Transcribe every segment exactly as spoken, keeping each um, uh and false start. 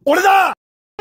俺だ。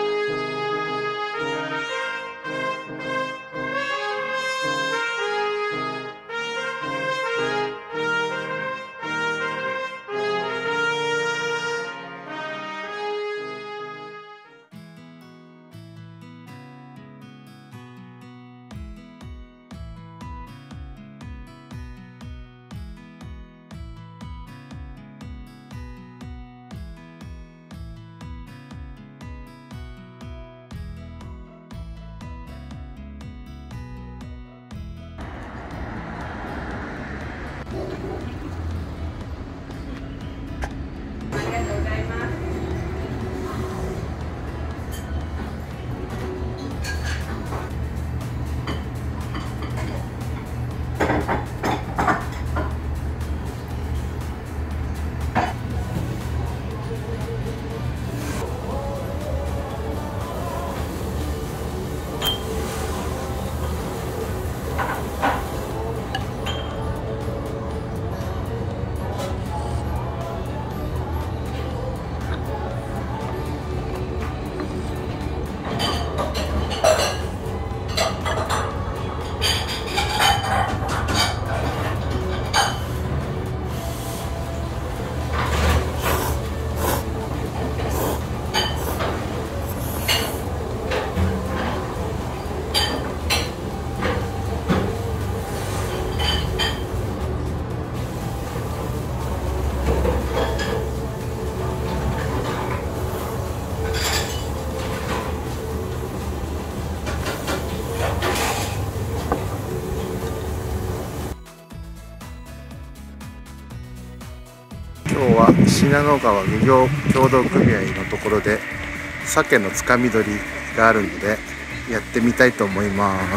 今日は信濃川漁業協同組合のところで鮭のつかみ取りがあるのでやってみたいと思います。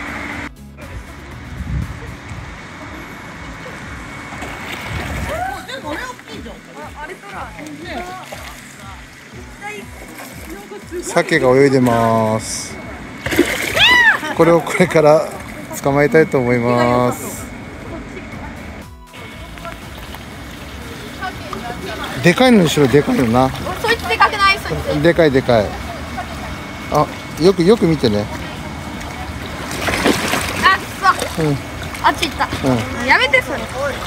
鮭が泳いでます。これをこれから捕まえたいと思います。でかいのにしろ、でかいよな。 そいつでかくない？そいつでかいでかい。あ、よくよく見てね。 あ、そう、うん、あっち行った、うん、やめてそれ。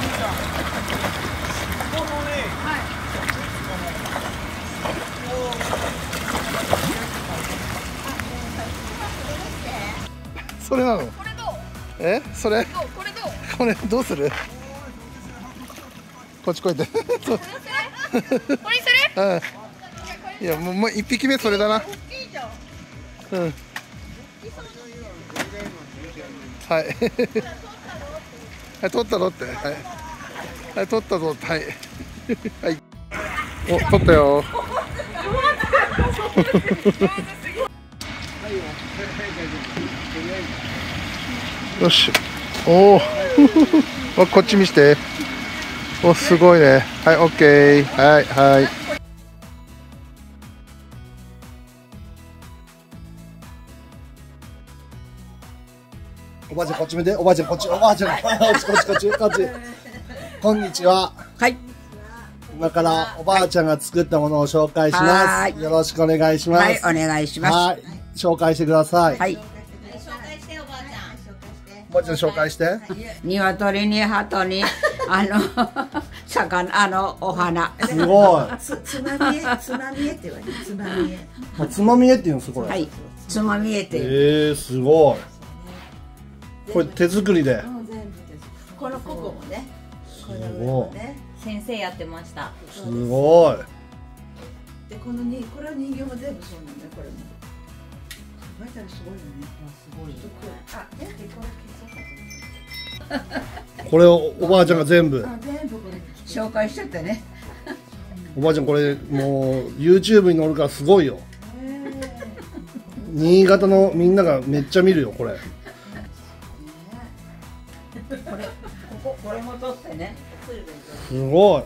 それなの？ これどう？ え、それ？ どう？これどう？ これどうする？こっち来いて。そう。 これする？ うん。いや、もう、もう一匹目それだな。うん。はい。はい、取ったぞって。はい。はい、取ったぞって。はい。はい。お、取ったよ。よし。おお。こっち見して。お、すごいね。はい、オッケー。はい、はい。おばあちゃんこっち見て、おばあちゃんこっち、おばあちゃんこっちこっちこっちこっち。こんにちは。 はい。 今からおばあちゃんが作ったものを紹介します。よろしくお願いします。 はい、お願いします。 はい、紹介してください。 はい。 おばあちゃん紹介して。 鶏に鳩にあの魚、あのお花。 すごい。 つ、つまみえ、つまみえって言われる。つまみえ。 あ、つまみえって言うんですこれ。 はい。つまみえって。 ええー、すごい。これ手作りで。 うん、全部です。このココもね。 すごい。 先生やってました。 すごい。 で、このに、これは人形も全部そうなんだよ、これも。考えたらすごいよね。すごい。あ、ね、で、これ消そうかと。 これをおばあちゃんが全部。 あ、全部これ。 紹介しちゃってね。 おばあちゃんこれもう YouTube に載るからすごいよ。新潟のみんながめっちゃ見るよこれ。 これ、ここ、これも取ってね。 すごい。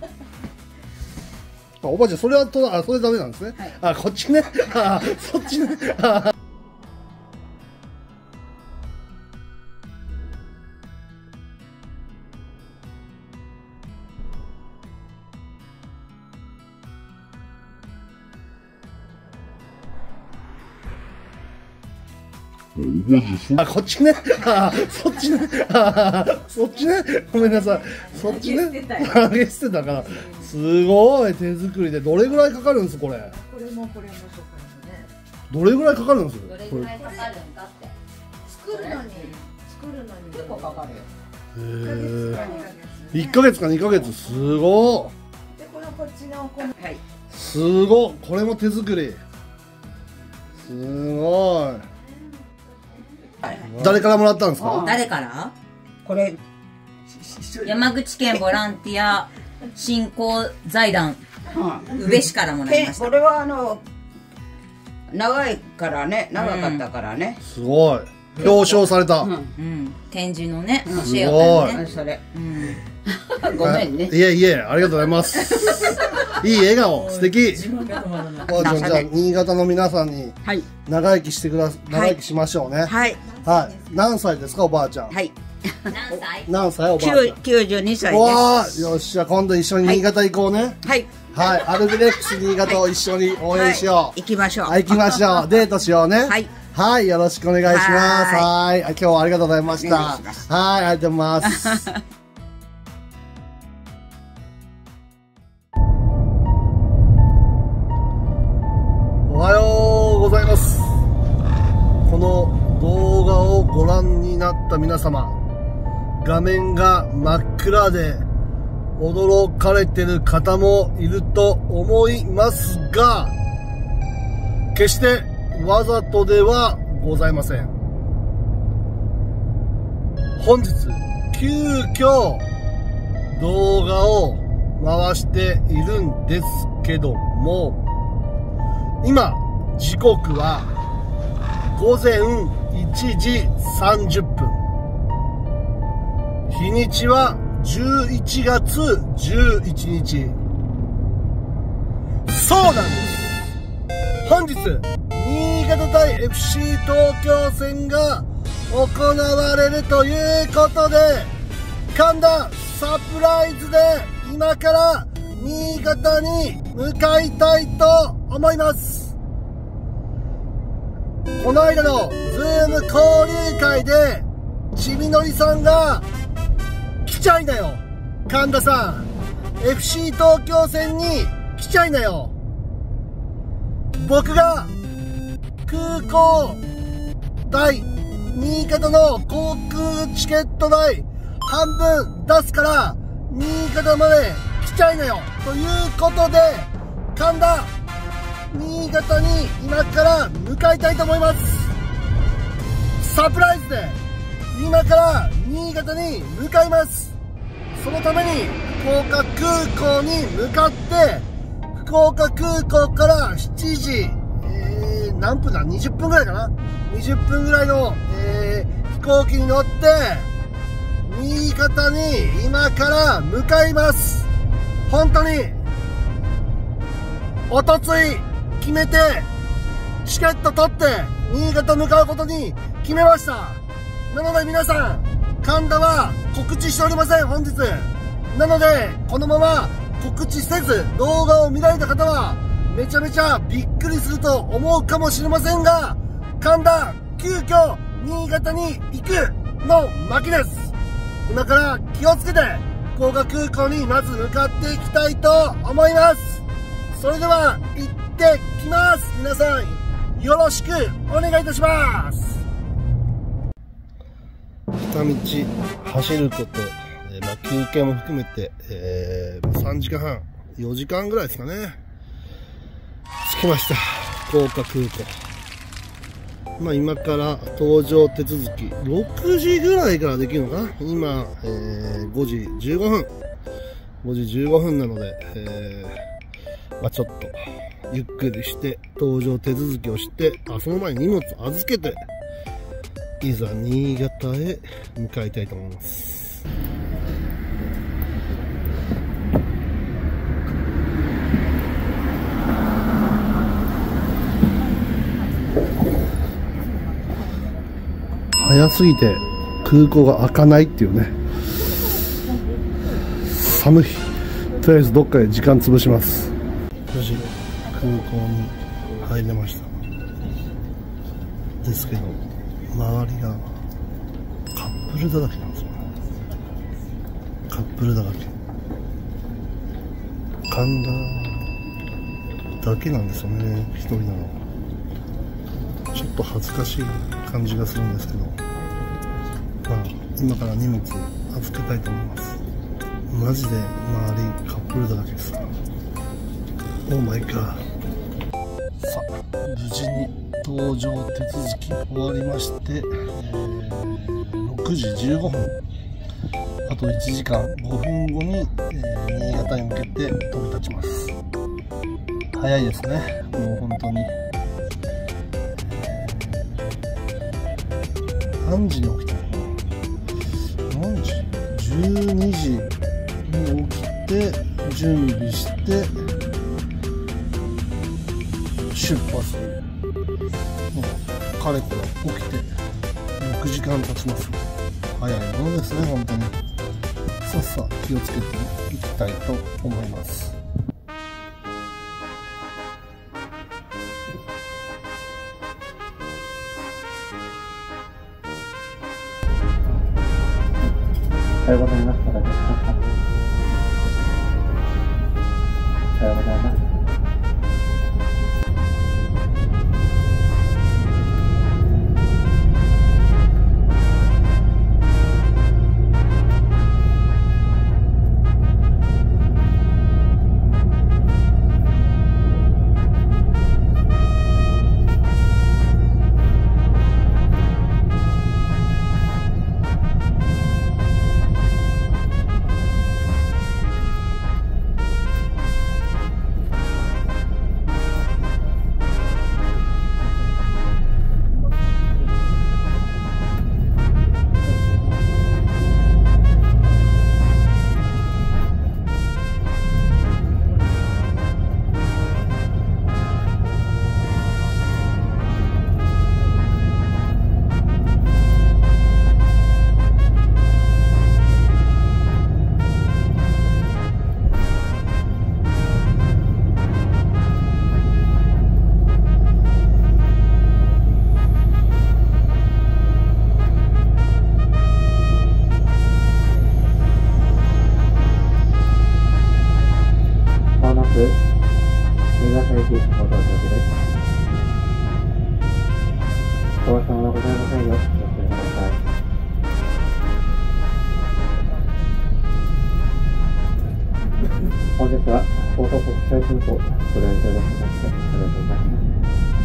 あ、おばあちゃんそれはと、あ、それダメなんですね。 はい、 あ、こっちね。あ、そっちね。ああ、こっちね。あ、そっちね。あ、そっちね。ごめんなさい。そっちね。揚げ捨てたから。すごい手作りで、どれぐらいかかるんですこれ。 これもこれもそうかね。 どれぐらいかかるんですどれぐらいかかるんかって。 作るのに作るのに結構かかるよ。 へえ。一ヶ月か二ヶ月、すごでこのこっちのこのはい。 い。すごい。これも手作り。すごい。誰からもらったんですか？ 誰から？ これ山口県ボランティア振興財団宇部市からもらいました。 これはあの長いからね、長かったからね。 すごい。表彰された。 うん、展示のね、 す教えごい。 をね。 それ。 うん。 ごめんね。 いえいえ、ありがとうございます。いい笑顔、素敵。おばあちゃん、じゃあ、新潟の皆さんにはい長生きしてくだ、長生きしましょうね。 はいはい。何歳ですか、おばあちゃん。 はい。 何歳？ 何歳、おばあちゃん。 きゅうじゅうにさいでわあ、よっしゃ、今度一緒に新潟行こうね。 す。はい。 はい、アルビレックス新潟を一緒に応援しよう。 行きましょう。 はい、行きましょう。デートしようね。 はい。 はい、よろしくお願いします。 ははい、今日はありがとうございました。 お願いしますはい、ありがとうございます。おはようございます。この動画をご覧になった皆様、画面が真っ暗で驚かれてる方もいると思いますが、決してわざとではございません。本日急遽動画を回しているんですけども、今時刻はごぜんいちじさんじゅっぷん、日にちはじゅういちがつじゅういちにち。そうなんです。本日新潟対 エフシー 東京戦が行われるということで、神田サプライズで今から新潟に向かいたいと思います。この間のズーム交流会でちみのりさんが来ちゃいなよ神田さん、 エフシー 東京戦に来ちゃいなよ。僕が空港代、新潟の航空チケット代半分出すから新潟まで来ちゃいなよということで、神田新潟に今から向かいたいと思います。サプライズで今から新潟に向かいます。そのために福岡空港に向かって、福岡空港からしちじ、えー、何分だにじゅっぷんぐらいかな、にじゅっぷんぐらいの、えー、飛行機に乗って新潟に今から向かいます。本当におとつい決めてチケット取って新潟向かうことに決めました。なので皆さん、神田は告知しておりません、本日。なのでこのまま告知せず動画を見られた方はめちゃめちゃびっくりすると思うかもしれませんが、神田急遽新潟に行くの巻です。今から気をつけて福岡空港にまず向かっていきたいと思います。それでは行ってきます。皆さんよろしくお願いいたします。片道走ること、えーまあ、休憩も含めて、えー、さんじかんはん、よじかんぐらいですかね。着きました、福岡空港。まあ今から搭乗手続き、ろくじぐらいからできるのかな。今、えー、ごじじゅうごふん。ごじじゅうごふんなので、えー、まあちょっと、ゆっくりして、搭乗手続きをして、あ、その前に荷物預けて、いざ新潟へ向かいたいと思います。早すぎて空港が開かないっていうね。寒い。とりあえずどっかで時間潰します。無事空港に入れました。ですけど周りがカップルだらけなんですよね。カップルだらけ。神田だけなんですよね、一人なの。ちょっと恥ずかしい感じがするんですけど、まあ今から荷物預けたいと思います。マジで周りカップルだらけです。オーマイガー。さあ、無事に搭乗手続き終わりまして、えー、ろくじじゅうごふん、あといちじかんごふんごに、えー、新潟に向けて飛び立ちます。早いですね、もう本当に。何時に起きたのかな。何時 ?じゅうにじに起きて準備して出発。もうかれこれ起きてろくじかん経ちます。早いものですね、本当に。さっさ気をつけていきたいと思います。 おはようございます。お待たせしました。おはようございます。新潟駅ご到着です。お忘れ物ございませんようご注意ください。本日は東北国際空港ご利用いただきましてありがとうございます。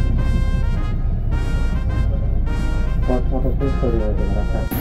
お足元注意してお利用ください。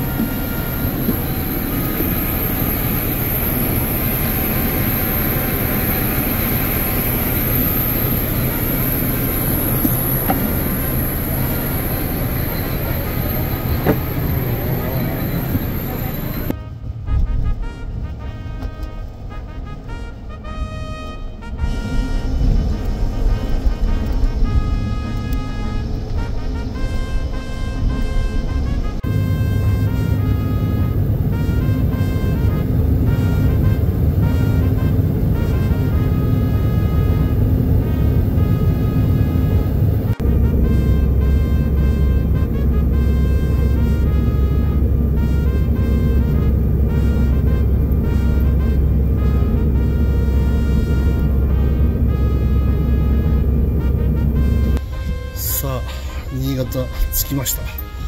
新潟着きました。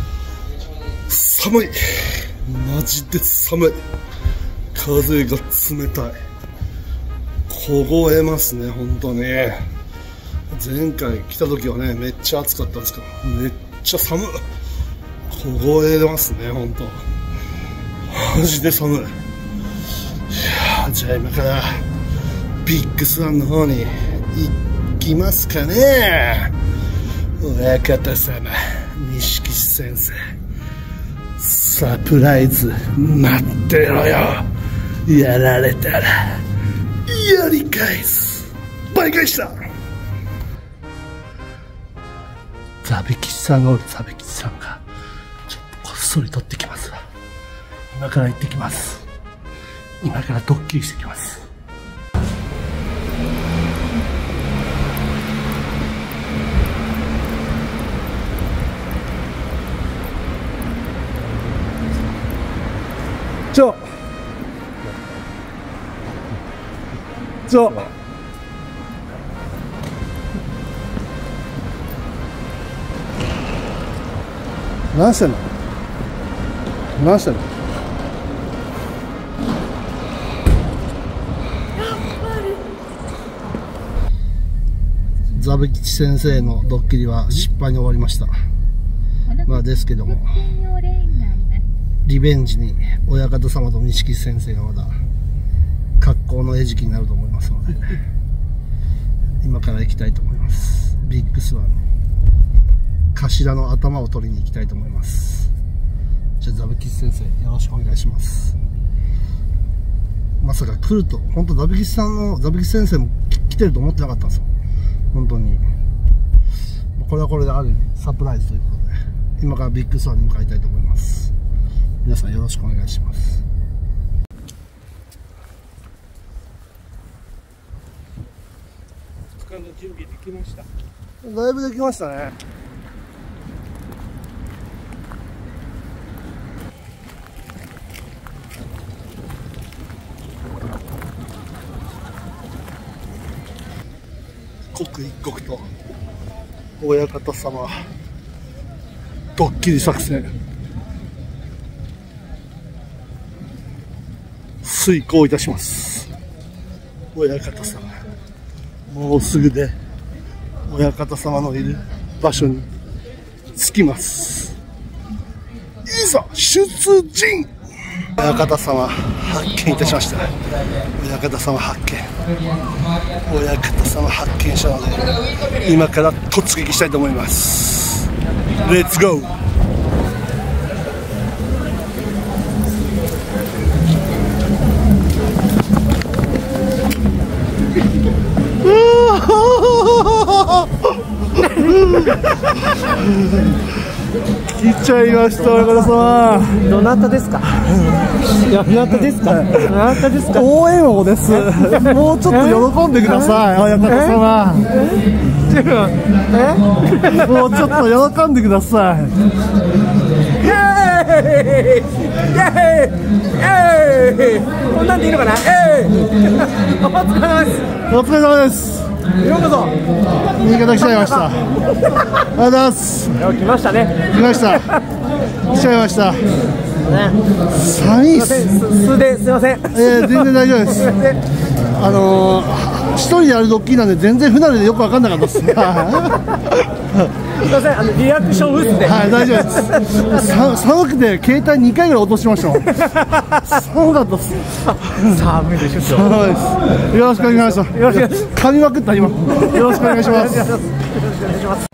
寒い、マジで寒い。風が冷たい。凍えますね、本当に。前回来た時はね、めっちゃ暑かったんですけど、めっちゃ寒い。凍えますね、本当。マジで寒い。いやー、じゃあ今からビッグスワンの方に行きますかね。親方様、錦先生、サプライズ待ってろよ。やられたらやり返す。倍返しだ。ザベキさんがおる。ザベキさんがちょっとこっそり取ってきますわ。今から行ってきます。今からドッキリしてきます。 ちは。何してんの？何してんの？ザブ吉先生のドッキリは失敗に終わりました。まあですけども、リベンジに親方様と錦先生がまだ格好の餌食になると思いますので、今から行きたいと思います。ビッグスワン頭の頭を取りに行きたいと思います。じゃあザブ吉先生よろしくお願いします。まさか来ると、本当ザブ吉さんのザブ吉先生も来てると思ってなかったんですよ、本当に。これはこれである意味サプライズということで、今からビッグスワンに向かいたいと思います。皆さんよろしくお願いします。 ふつかの準備できました。 だいぶできましたね。刻一刻と親方様ドッキリ作戦遂行いたします。親方様もうすぐで親方様のいる場所に着きます。いざ出陣。親方様発見いたしました。親方様発見親方様発見したので、今から突撃したいと思います。レッツゴー。来ちゃいました、親方様。 どなたですか。どなたですか。どなたですか。 応援王です。もうちょっと喜んでください、親方様。え？もうちょっと喜んでください。 イエーイ！イエーイ！イエーイ！こんなんでいいのかな？えー、お疲れ様です。 お疲れ様です。 ようこそ。 新潟来ちゃいました。ありがとうございます。 来ましたね。 来ました。来ちゃいました。 ね、 寒いっす。 素ですいません。 えー、全然大丈夫です。あのー、一人でやるドッキリなんで全然不慣れでよく分かんなかったです。すいません、あのリアクション薄で。 はい、大丈夫です。さ寒くて携帯にかいぐらい落としましたもん。寒かったです。 寒いでしょ。 寒いです。よろしくお願いします。よろしく。噛みまくった今。よろしくお願いします。よろしくお願いします。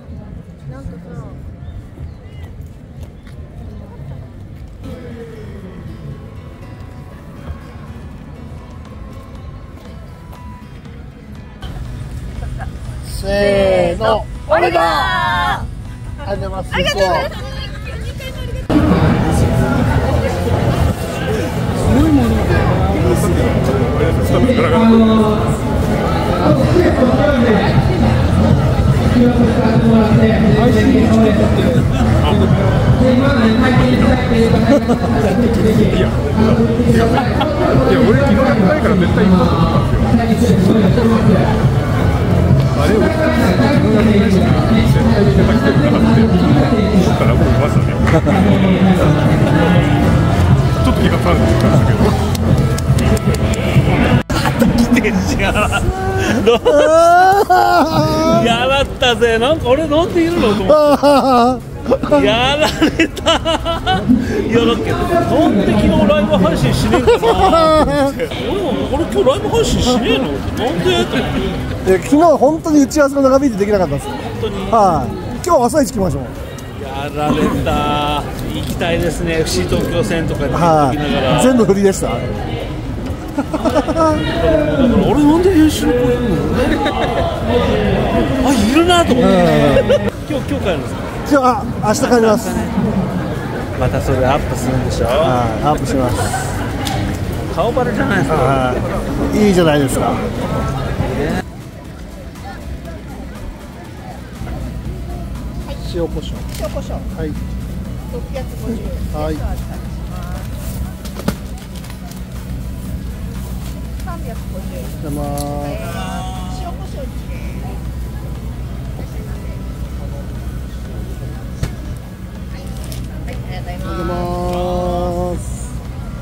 せーの、俺だー。ありがとうございます。ありがとうございます。すごいもの。 いや、俺昨日やったいから絶対行こうと思ったんですよ。あれを絶対に手が来てるかなって思ったらもういましたね。ちょっと気が変わるんですけど。来てんじゃん。やらったぜ。なんか俺なんでいるのと思って。やられた。いやだけどなんで昨日ライブ配信しねえかなって。俺も俺今日ライブ配信しねえのなんでと思って。 昨日本当に打ち合わせが長引いてできなかったんですよ。 本当に。 はい。今日朝一来ましょう。 やられた。行きたいですね。エフシー 東京戦とかではい。全部振りでした。 だから俺なんで編集の子いるの？あ、いるなと思って。今日今日帰るんですか？ 今日あ明日帰ります。 またそれアップするんでしょ？ はい、アップします。 顔バレじゃないですか。 いいじゃないですか。塩コショウ。 塩コショウ。 はい。 六百五十円。 はい。 はさんびゃくごじゅうえん。 ありがとうございます。 塩コショウに。はい、ありがとうございありがとうございます。 ます。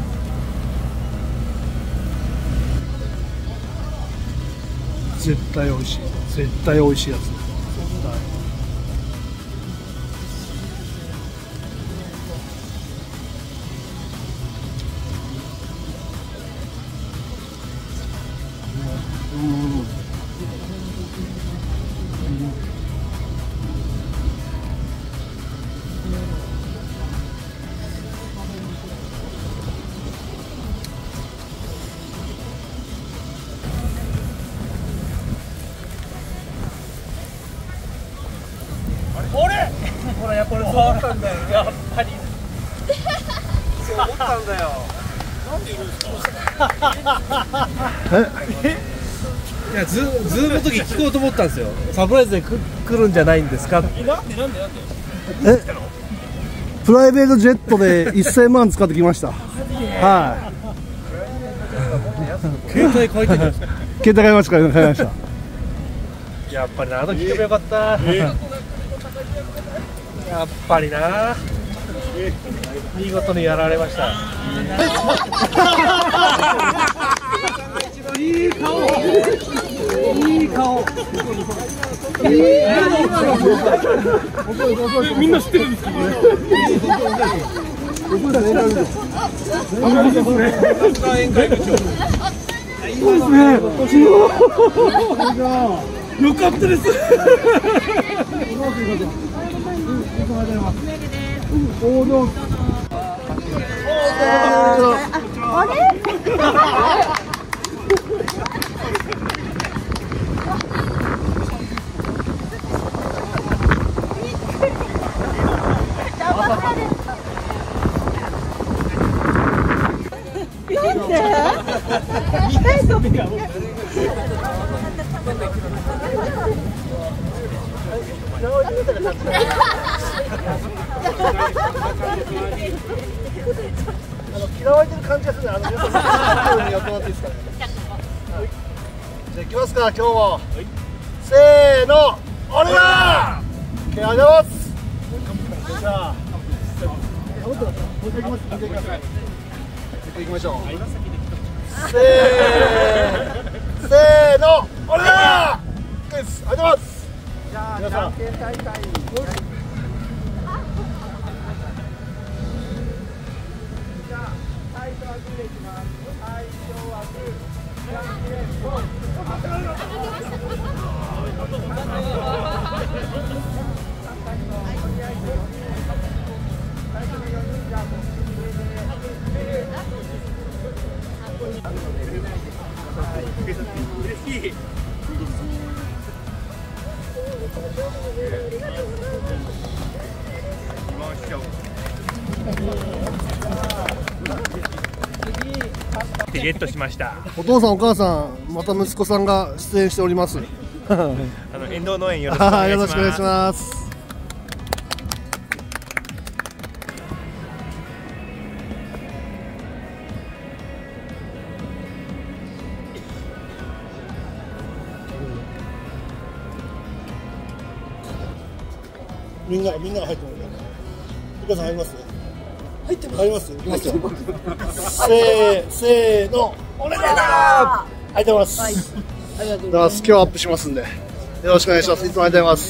絶対美味しい。絶対美味しいやつ。絶対。うん。 俺ほらやっぱりそう思ったんだよ。やっぱりそう思ったんだよ。なんでいるんですか。いや、ズズームの時聞こうと思ったんですよ。サプライズでく来るんじゃないんですか。なんでなんでなんで。 え、プライベートジェットでせんまん使ってきました。はい。 携帯買いたいじゃないですか。 携帯買いました。買いました。 やっぱりな、あの聞けばよかった。やっぱりな。見事にやられました。いい顔。いい顔。みんな知ってるんですか。宴会部長。よかったです。 あれ？ 嫌われてる感じがするね。あの皆さんやってもらっていいですかね。はい、じゃあ行きますか今日も。せーの、俺だ。オッケー、ありがとうございます。じゃあもう一回行きます。もう一回行きます。もう一回行きましょう。せーせーの、俺だ。です。ありがとうございます。じゃあ皆さん。 嬉しい。ゲットしました。 お父さんお母さん、また息子さんが出演しております。 あの遠藤農園よろしくお願いします。 よろしくお願いします。みんなみんなが入ってる。お母さん入ります。入ってます。入ります。行きますよ。せーせーの、お願いだ。入ってます。はい。ありがとうございます。今日アップしますんで、よろしくお願いします。いつもありがとうございます。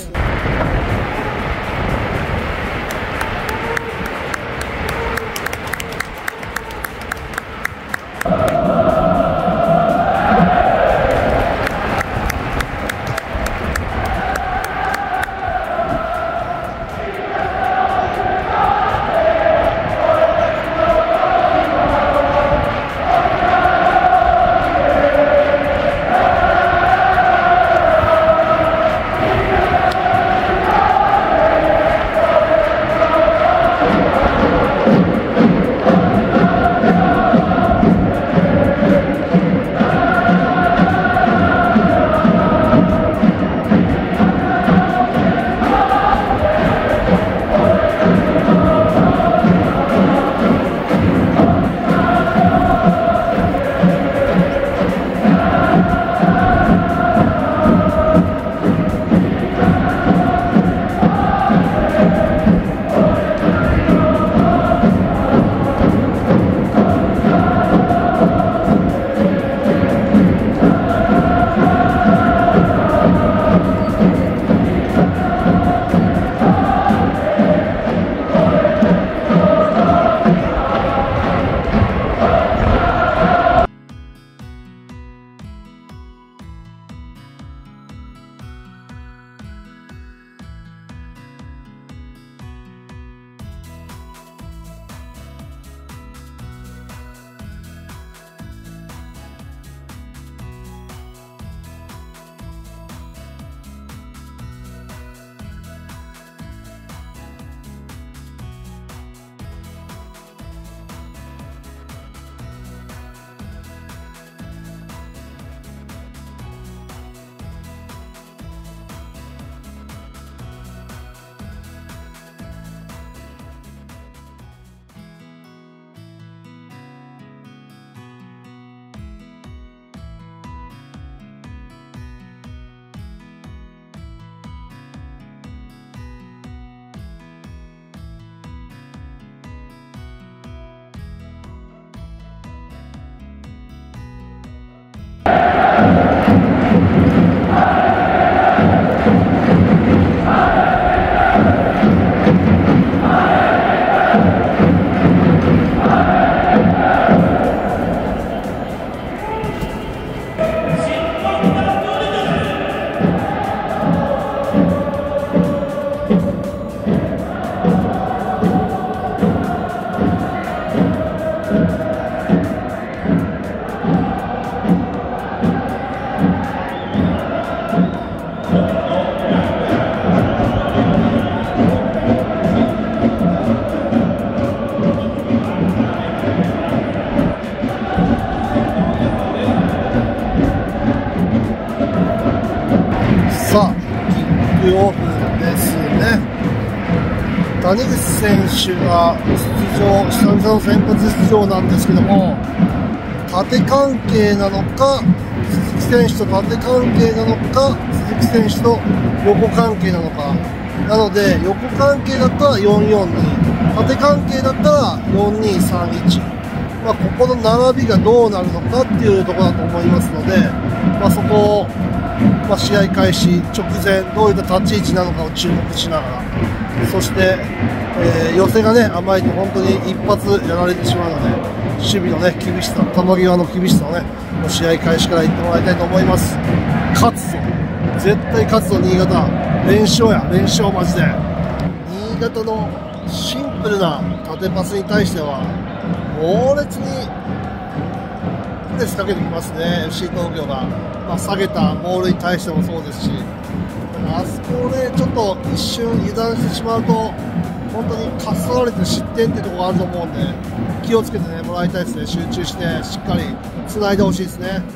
さあ、キックオフですね。谷口選手が出場、久々の先発出場なんですけども、縦関係なのか、鈴木選手と縦関係なのか、鈴木選手と横関係なのか。なので、横関係だったらよんよんに、縦関係だったらよんにさんいち。まあ、ここの並びがどうなるのかっていうところだと思いますので、まあ、そこを、まあ、試合開始直前、どういった立ち位置なのかを注目しながら、そして、えー、寄せがね、甘いと本当に一発やられてしまうので、守備のね、厳しさ、球際の厳しさをね、試合開始から言ってもらいたいと思います。勝つぞ。絶対勝つぞ、新潟。連勝や、連勝マジで。新潟のシンプルな縦パスに対しては、猛烈にプレスかけてきますね、エフシー 東京が。まあ、下げたボールに対してもそうですし、あそこをね、ちょっと一瞬油断してしまうと、本当にかっさられて失点っていうところがあると思うんで、気をつけてね、もらいたいですね、集中して、しっかりつないでほしいですね。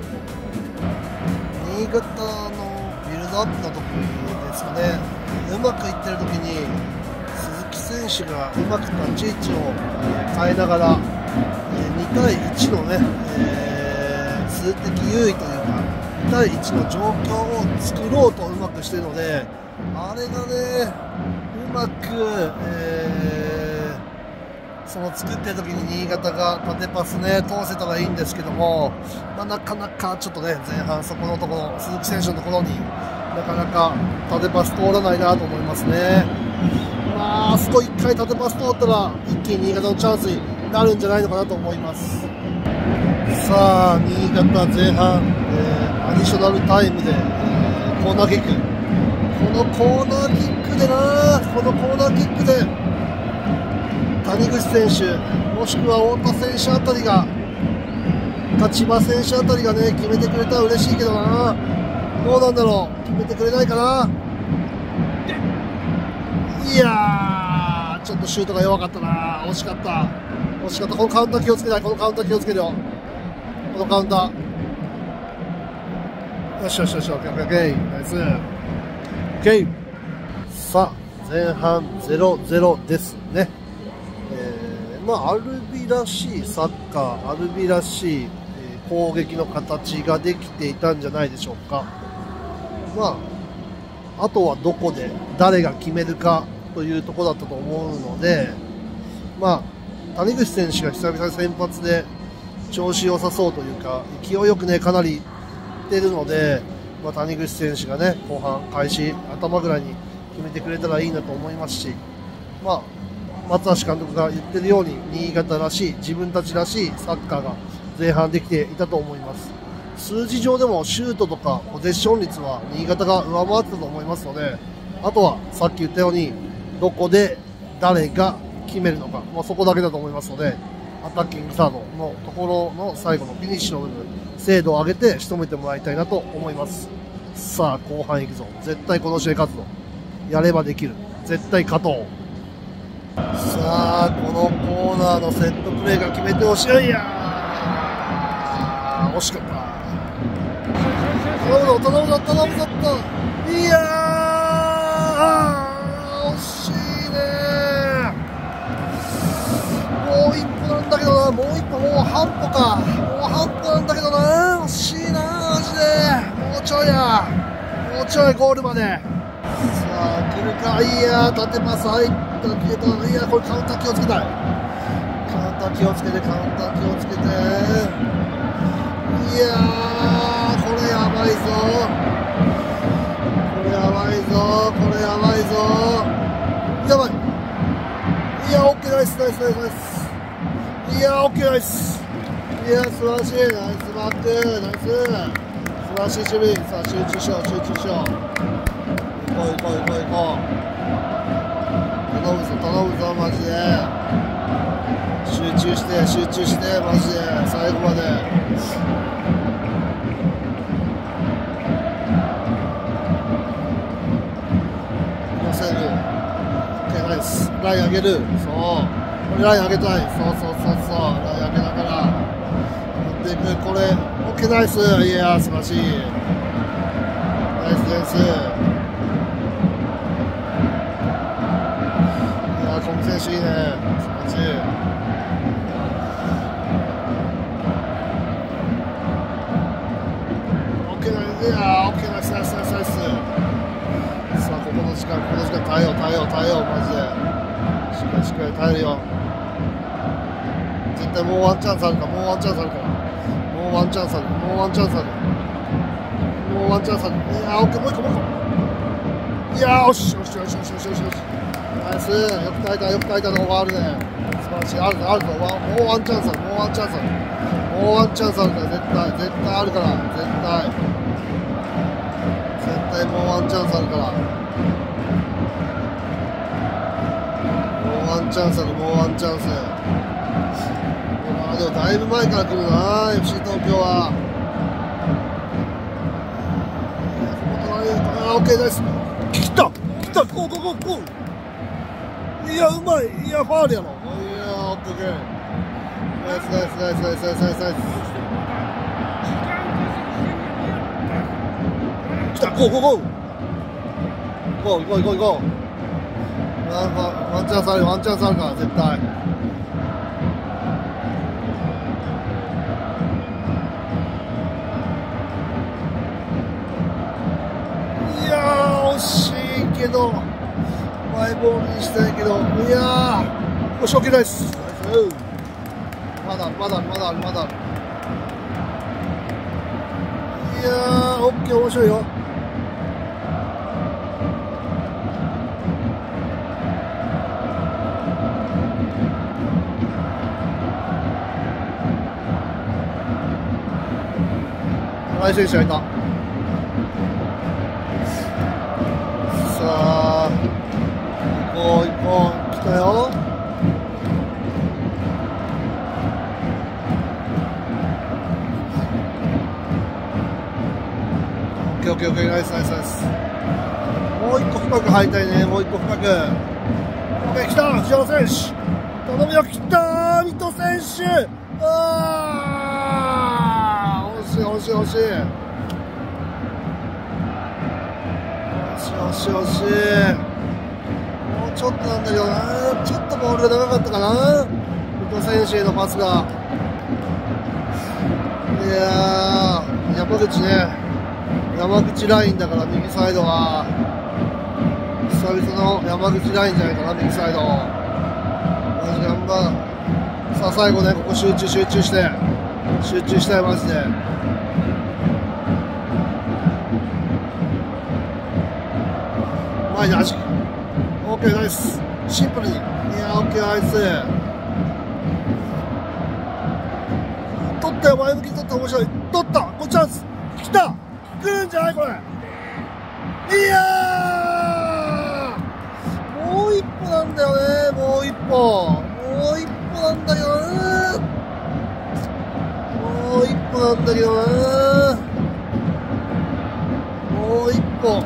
新潟のビルドアップの時ですかね、うまくいってる時に、鈴木選手がうまく立ち位置を変えながら、にたいいちのね、えー、数的優位というか、にたいいちの状況を作ろうとうまくしているので、あれがね、うまく、えー、その作ってる時に新潟が縦パスね、通せたらいいんですけども、まあ、なかなかちょっとね、前半そこのところ、鈴木選手のところになかなか縦パス通らないなと思いますね。まあ、あそこいっかい縦パス通ったら一気に新潟のチャンスになるんじゃないのかなと思います。さあ、新潟前半、えー、アディショナルタイムで、えー、コーナーキック、このコーナーキックでな、このコーナーキックで谷口選手もしくは太田選手あたりがか千葉選手あたりがね決めてくれたら嬉しいけどな。どうなんだろう、決めてくれないかな。いやー、ちょっとシュートが弱かったな、惜しかった、惜しかった。このカウンター気をつけない、このカウンター気をつけるよ、このカウンター。よしよしよし、オッケーオッケー、ナイス、オッケー。さあ、前半ゼロゼロですね。えー、まあ、アルビらしいサッカー、アルビらしい、えー、攻撃の形ができていたんじゃないでしょうか。まあ、あとはどこで誰が決めるかというところだったと思うので、まあ、谷口選手が久々に先発で調子良さそうというか、勢いよくね、かなりいってるので、まあ、谷口選手がね、後半開始、頭ぐらいに決めてくれたらいいなと思いますし、まあ、松橋監督が言ってるように、新潟らしい、自分たちらしいサッカーが前半できていたと思います。数字上でもシュートとかポゼッション率は新潟が上回ってたと思いますので、あとはさっき言ったように、どこで誰が決めるのか、まあ、そこだけだと思いますので、アタッキングサードのところの最後のフィニッシュの部分、精度を上げて仕留めてもらいたいなと思います。さあ、後半行くぞ。絶対この試合勝つぞ。やればできる。絶対勝とう。さあ、このコーナーのセットプレーが決めてほしい。いやー、惜しかった。頼むぞ、頼むぞ、頼むぞと。いやー、惜しいね。もう一歩なんだけどな、もう一歩、もう半歩か。もう半歩なんだけどな、惜しいな、マジで。もうちょいや。もうちょいゴールまで。さあ、来るか。いやー、縦パス入ったけど、いや、これカウンター気をつけたい。カウンター気をつけて、カウンター気をつけて。いやー、これやばいぞ。これやばいぞ。これやばいぞ。やばい。いや、オッケー、ナイス、ナイス、ナイス、ナイス。いや、オッケー、ナイス。いや、素晴らしい。ナイスバック、ナイス。素晴らしい守備。さあ、集中しよう、集中しよう。行こう、行こう、行こう、行こう。頼むぞ、頼むぞ、マジで。集中して、集中して、マジで。最後まで。寄せる。オッケー、ナイス。ライン上げる。そう。これライン上げたい。そうそうそうそう。ライン上げながら。やっていく。これ、オッケー、ナイス。いやー、素晴らしい。ナイナイスディフェンス。いやー、小見選手いいね。素晴らしい。オッケーナイス、いやー、オッケーナイス、ナイス、ナイス、ナイス。さあ、ここの時間、ここの時間、耐えよう、耐えよう、耐えよう、マジで。しっかり、しっかり耐えるよ。絶対もうワンチャンスあるから、もうワンチャンスあるから。もうワンチャンスある、もうワンチャンスある。もうワンチャンスある。いやー、オッケー、もう一個、もう一個。いやー、よし、よし、よし、よし、よし、よし、よし。ナイス、よく耐えた、よく耐えたのがあるね。素晴らしい、あるぞ、あるぞ、もうワンチャンスある、もうワンチャンスある。もうワンチャンスあるから、絶対、絶対あるから、絶対。絶対もうワンチャンスあるから。もうワンチャンスある、もうワンチャンス。あ、でもだいぶ前から来るな、エフシー 東京は。あ、オッケーです。来た来た、ゴーゴーゴーゴー。いや、うまい。いや、ファウルやろ。いや、オッケーオッケー。ナイスナイスナイスナイスナイスナイスナイス。来た、ゴーゴーゴー。ゴーゴーゴーゴー。ワンチャンスある、ワンチャンスあるから、絶対。惜しいけど、マイボールにしたいけど、いやー、よし、OK です。まだ、まだ、まだ、まだ。いやー、OK、面白いよ。ナイス選手がいた。さあ、行こう行こう、来たよ。オッケーオッケーオッケー、ナイスナイスナイス。もう一個深く入りたいね、もう一個深く。オッケー、来た、藤原選手。頼むよ、来たー、水戸選手。あー、惜しい惜しい惜しい。惜しい惜しい。もうちょっとなんだけどな、ちょっとボールが長かったかな、水戸選手へのパスが。いやー、山口ね、山口ラインだから右サイドは久々の山口ラインじゃないかな、右サイド。マジ頑張る。さあ最後ね、ここ集中集中して集中したい、マジで。前に足、オッケー、ナイス。シンプルに、いやー、オッケー、ナイス。取ったよ、前向きに取った、面白い。取った、これチャンス。来た、来るんじゃないこれ。いやー、もう一歩なんだよね、もう一歩。もう一歩なんだけどな。もう一歩なんだけどな。もう一歩。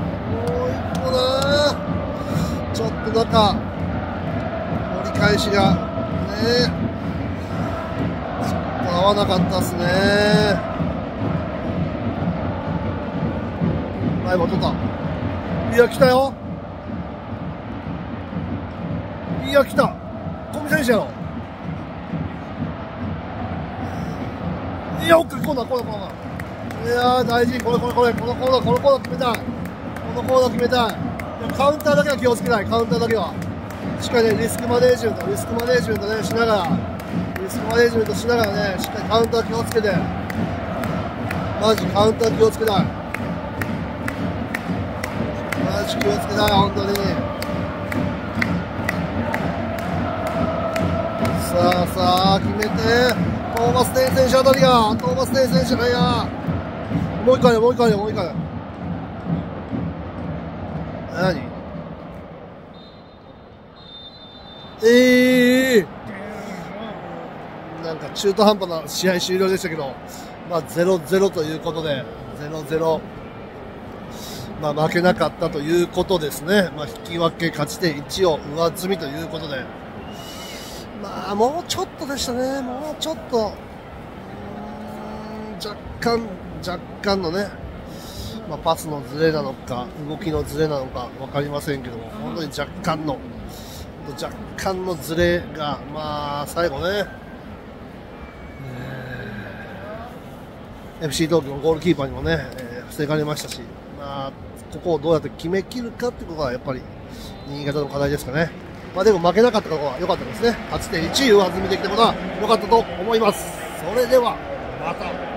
ちょっと中、折り返しがね、ちょっと合わなかったっすね。前も取った。いや、来たよ。いや、来た。小見選手やろ。いや、奥、コーナー、コーナー、コーナー。いやー、大事。これ、これ、これ、このコーナー、このコーナー決めたい。このコーナー決めたい。カウンターだけは気をつけない、カウンターだけは。しっかりね、リスクマネージメント、リスクマネージメントね、しながら、リスクマネージメントしながらね、しっかりカウンター気をつけて。マジカウンター気をつけない。マジ気をつけない、本当に。さあさあ、決めて、トーマス・テイ選手あたりが、トーマス・テイ選手がいや、もう一回ね、もう一回ね、もう一回ね。何？ええー、なんか中途半端な試合終了でしたけど、まあゼロゼロということで、ゼロゼロ、まあ負けなかったということですね。まあ引き分け、勝ち点いちを上積みということで、まあもうちょっとでしたね、もうちょっと、うーん、若干、若干のね、 まあ、パスのズレなのか、動きのズレなのか分かりませんけども、本当に若干の、若干のズレが、まあ、最後ね、えー、エフシー 東京のゴールキーパーにもね、えー、防がれましたし、まあ、ここをどうやって決めきるかってことがやっぱり新潟の課題ですかね。まあ、でも負けなかったことは良かったですね。勝ち点いち上積みできたことは良かったと思います。それではまた。